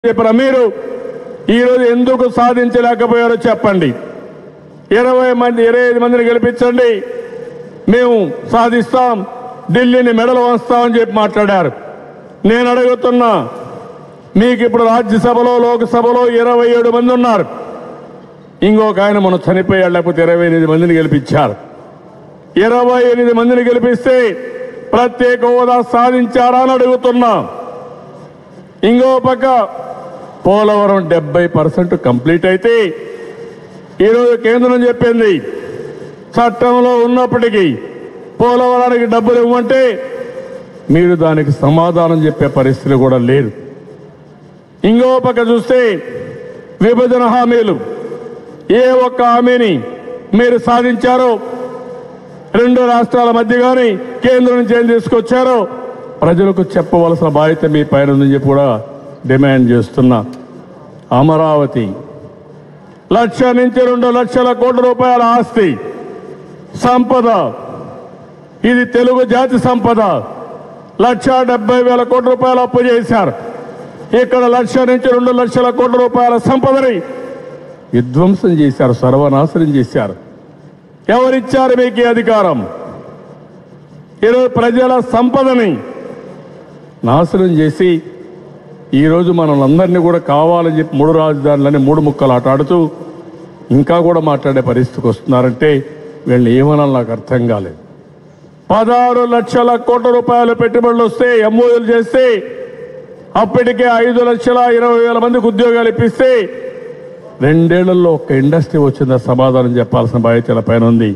చెప్పిన మీరు ఈరోజు ఎందుకు సాధించలేకపోయారో చెప్పండి. 25 మందిని గెలిపించండి, మేము సాధిస్తాం, ఢిల్లీని మెడలు వంచుతామని చెప్పి మాట్లాడారు. నేను అడుగుతున్నా, మీకు ఇప్పుడు రాజ్యసభలో లోక్సభలో 27 మంది ఉన్నారు. ఇంకొక ఆయన మనం చనిపోయాడు, లేకపోతే 28 మందిని గెలిపించారు. 28 మందిని గెలిపిస్తే ప్రత్యేక హోదా సాధించారా అని అడుగుతున్నా. ఇంకో పక్క పోలవరం 70% కంప్లీట్ అయితే ఈరోజు కేంద్రం చెప్పింది చట్టంలో ఉన్నప్పటికీ పోలవరానికి డబ్బులు ఇవ్వమంటే మీరు దానికి సమాధానం చెప్పే పరిస్థితి కూడా లేదు. ఇంకో పక్క చూస్తే విభజన హామీలు ఏ ఒక్క హామీని మీరు సాధించారో, 2 రాష్ట్రాల మధ్య కానీ కేంద్రం నుంచి ఏం తీసుకొచ్చారో ప్రజలకు చెప్పవలసిన బాధ్యత మీ పైన ఉందని చెప్పి కూడా డిమాండ్ చేస్తున్నా. అమరావతి 1,00,000 నుంచి 2 లక్షల కోట్ల రూపాయల ఆస్తి సంపద, ఇది తెలుగు జాతి సంపద. 1,70,000 కోట్ల రూపాయలు అప్పు చేశారు. ఇక్కడ 1,00,000 నుంచి 2 లక్షల కోట్ల రూపాయల సంపదని విధ్వంసం చేశారు, సర్వనాశనం చేశారు. ఎవరిచ్చారు మీకు ఈ అధికారం? ఈరోజు ప్రజల సంపదని నాశనం చేసి ఈరోజు మనల్ని కూడా కావాలని చెప్పి 3 రాజధానులని 3 ముక్కలు ఆటాడుతూ ఇంకా కూడా మాట్లాడే పరిస్థితికి వస్తున్నారంటే వీళ్ళని ఏమనాలి నాకు అర్థం కాలేదు. 16 లక్షల కోట్ల రూపాయల పెట్టుబడులు వస్తే, ఎంఓయూలు చేస్తే, అప్పటికే 5,20,000 మందికి ఉద్యోగాలు ఇప్పిస్తే 2 ఏళ్లలో ఒక్క ఇండస్ట్రీ వచ్చిందా సమాధానం చెప్పాల్సిన బాధ్యతల పైన ఉంది.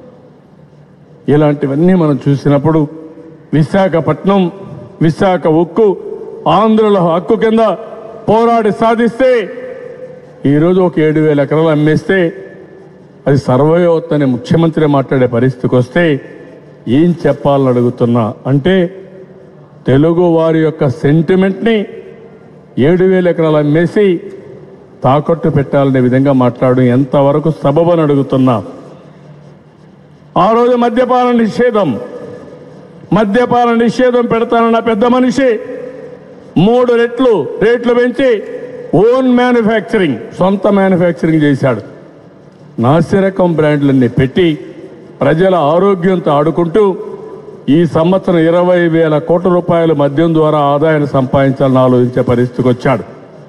ఇలాంటివన్నీ మనం చూసినప్పుడు విశాఖపట్నం, విశాఖ ఉక్కు ఆంధ్రుల హక్కు కింద పోరాడి సాధిస్తే ఈరోజు ఒక 7,000 ఎకరాలు అమ్మేస్తే అది సర్వే అవుతుందని ముఖ్యమంత్రి మాట్లాడే పరిస్థితికి వస్తే ఏం చెప్పాలని అడుగుతున్నా. అంటే తెలుగు వారి యొక్క సెంటిమెంట్ని 7,000 ఎకరాలు అమ్మేసి తాకట్టు పెట్టాలనే విధంగా మాట్లాడడం ఎంతవరకు సబబని అడుగుతున్నా. ఆ రోజు మద్యపాన నిషేధం పెడతానన్న పెద్ద మనిషి 3 రెట్లు రేట్లు పెంచి ఓన్ మ్యానుఫ్యాక్చరింగ్, సొంత మ్యానుఫ్యాక్చరింగ్ చేశాడు. నాసిరకం బ్రాండ్లన్నీ పెట్టి ప్రజల ఆరోగ్యంతో ఆడుకుంటూ ఈ సంవత్సరం 20,000 కోట్ల రూపాయలు మద్యం ద్వారా ఆదాయాన్ని సంపాదించాలని ఆలోచించే పరిస్థితికి వచ్చాడు.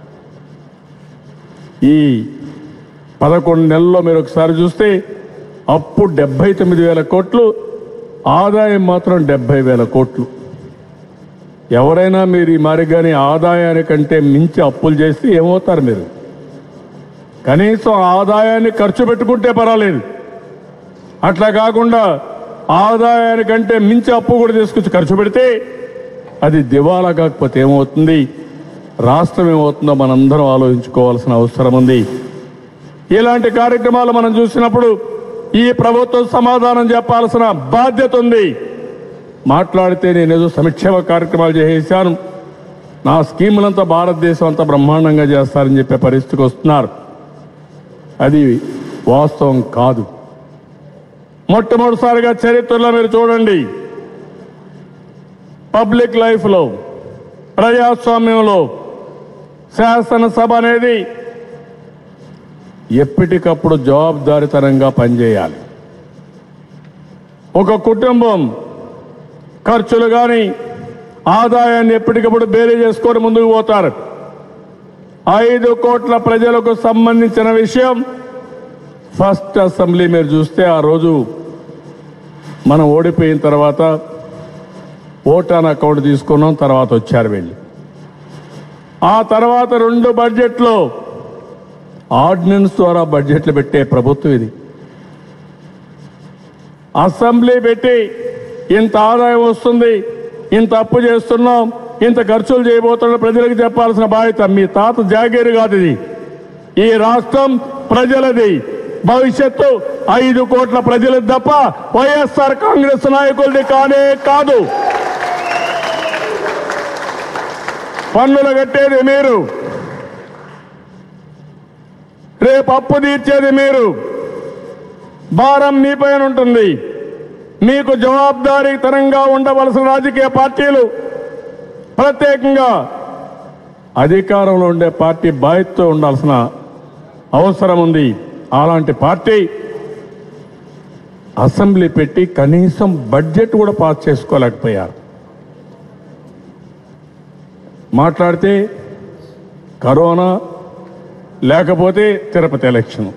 ఈ 11 నెలల్లో మీరు ఒకసారి చూస్తే అప్పు 79,000 కోట్లు, ఆదాయం మాత్రం 70,000 కోట్లు. ఎవరైనా మీరు ఈ మారిగానే ఆదాయానికంటే మించి అప్పులు చేస్తే ఏమవుతారు? మీరు కనీసం ఆదాయాన్ని ఖర్చు పెట్టుకుంటే పర్వాలేదు, అట్లా కాకుండా ఆదాయానికంటే మించి అప్పు కూడా తీసుకొచ్చి ఖర్చు పెడితే అది దివాలా కాకపోతే ఏమవుతుంది, రాష్ట్రం ఏమవుతుందో మనందరం ఆలోచించుకోవాల్సిన అవసరం ఉంది. ఇలాంటి కార్యక్రమాలు మనం చూసినప్పుడు ఈ ప్రభుత్వం సమాధానం చెప్పాల్సిన బాధ్యత ఉంది. మాట్లాడితే నేనేదో సంక్షేమ కార్యక్రమాలు చేసేసాను, నా స్కీములంతా భారతదేశం అంతా బ్రహ్మాండంగా చేస్తారని చెప్పే పరిస్థితికి వస్తున్నారు. అది వాస్తవం కాదు. మొట్టమొదటిసారిగా చరిత్రలో మీరు చూడండి, పబ్లిక్ లైఫ్లో, ప్రజాస్వామ్యంలో శాసనసభ అనేది ఎప్పటికప్పుడు జవాబుదారీతనంగా పనిచేయాలి. ఒక కుటుంబం ఖర్చులు కానీ ఆదాయాన్ని ఎప్పటికప్పుడు బేరీ చేసుకొని ముందుకు పోతారు. 5 కోట్ల ప్రజలకు సంబంధించిన విషయం ఫస్ట్ అసెంబ్లీ మీరు చూస్తే ఆ రోజు మనం ఓడిపోయిన తర్వాత ఓటాన్ అకౌంట్ తీసుకున్నాం, తర్వాత వచ్చారు వెళ్ళి. ఆ తర్వాత 2 బడ్జెట్లో ఆర్డినెన్స్ ద్వారా బడ్జెట్లు పెట్టే ప్రభుత్వం ఇది. అసెంబ్లీ పెట్టి ఇంత ఆదాయం వస్తుంది, ఇంత అప్పు చేస్తున్నాం, ఇంత ఖర్చులు చేయబోతున్న ప్రజలకు చెప్పాల్సిన బాధ్యత మీ తాత జాగీరు కాదు ఇది. ఈ రాష్ట్రం ప్రజలది, భవిష్యత్తు 5 కోట్ల ప్రజలది తప్ప వైఎస్ఆర్ కాంగ్రెస్ నాయకులది కానే కాదు. పన్నులు కట్టేది మీరు, రేపు అప్పు తీర్చేది మీరు, భారం మీ పైన ఉంటుంది. మీకు జవాబుదారీతనంగా ఉండవలసిన రాజకీయ పార్టీలు ప్రత్యేకంగా అధికారంలో ఉండే పార్టీ బాధ్యతతో ఉండాల్సిన అవసరం ఉంది. అలాంటి పార్టీ అసెంబ్లీ పెట్టి కనీసం బడ్జెట్ కూడా పాస్ చేసుకోలేకపోయారు. మాట్లాడితే కరోనా, లేకపోతే తిరుపతి ఎలక్షన్.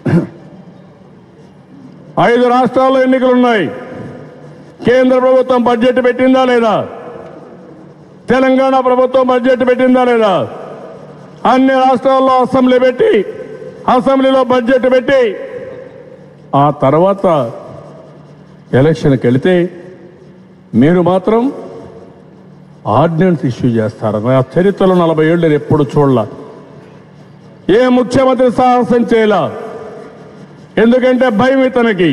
5 రాష్ట్రాల్లో ఎన్నికలున్నాయి. కేంద్ర ప్రభుత్వం బడ్జెట్ పెట్టిందా లేదా? తెలంగాణ ప్రభుత్వం బడ్జెట్ పెట్టిందా లేదా? అన్ని రాష్ట్రాల్లో అసెంబ్లీ పెట్టి, అసెంబ్లీలో బడ్జెట్ పెట్టి, ఆ తర్వాత ఎలక్షన్కి వెళితే మీరు మాత్రం ఆర్డినెన్స్ ఇష్యూ చేస్తారు. ఆ చరిత్రలో 40 ఏళ్ళు నేను ఎప్పుడు చూడాల. ఏ ముఖ్యమంత్రి సాహసం చేయాల. ఎందుకంటే భయం ఇతనికి.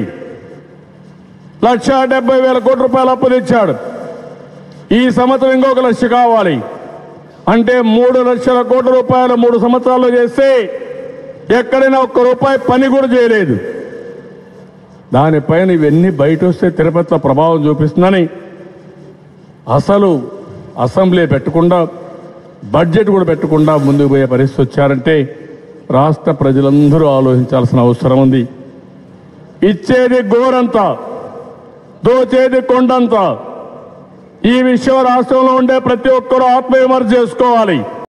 1,70,000 కోట్ల రూపాయలు అప్పు తెచ్చాడు. ఈ సంవత్సరం ఇంకొక 1 లక్ష కావాలి అంటే 3 లక్షల కోట్ల రూపాయలు 3 సంవత్సరాల్లో చేస్తే ఎక్కడైనా 1 రూపాయి పని కూడా చేయలేదు. దానిపైన ఇవన్నీ బయట వస్తే తిరుపతిలో ప్రభావం చూపిస్తుందని అసలు అసెంబ్లీ పెట్టకుండా, బడ్జెట్ కూడా పెట్టకుండా ముందుకు పోయే పరిస్థితి వచ్చారంటే రాష్ట్ర ప్రజలందరూ ఆలోచించాల్సిన అవసరం ఉంది. ఇచ్చేది గోరంతా, దోచేది కొండంతా. ఈ విషయం రాష్ట్రంలో ఉండే ప్రతి ఒక్కరూ ఆత్మవిమర్శ చేసుకోవాలి.